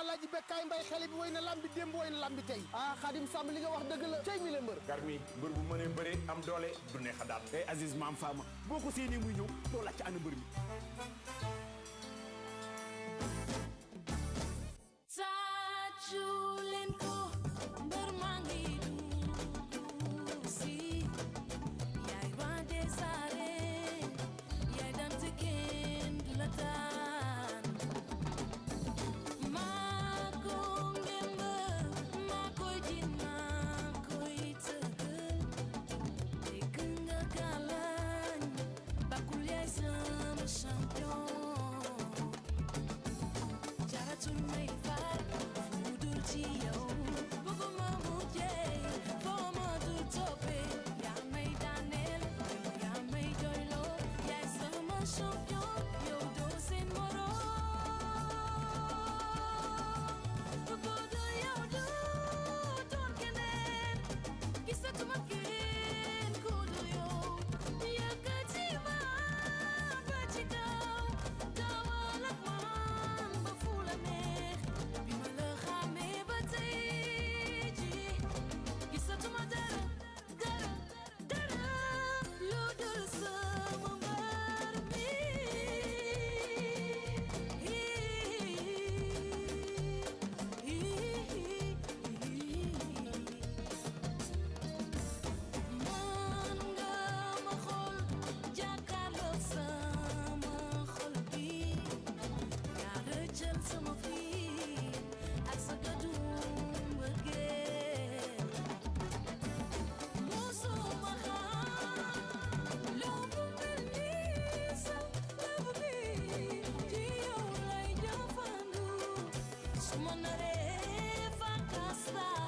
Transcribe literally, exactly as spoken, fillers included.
Alaaji Bekkaay Mbay xale bi woy na lambi démb woy na lambi tey ah Xaadim Samb li nga wax dëgg la tey mi la mbër garmi mbër bu mënee bëre am doole du neex a daan tey Aziz Maam Fama boo ko séenee muy ñëw doo laaj ci ana mbër mi Monare fa casta